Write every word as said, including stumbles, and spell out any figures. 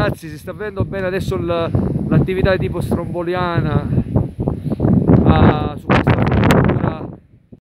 ragazzi, si sta vedendo bene adesso l'attività tipo stromboliana ah, su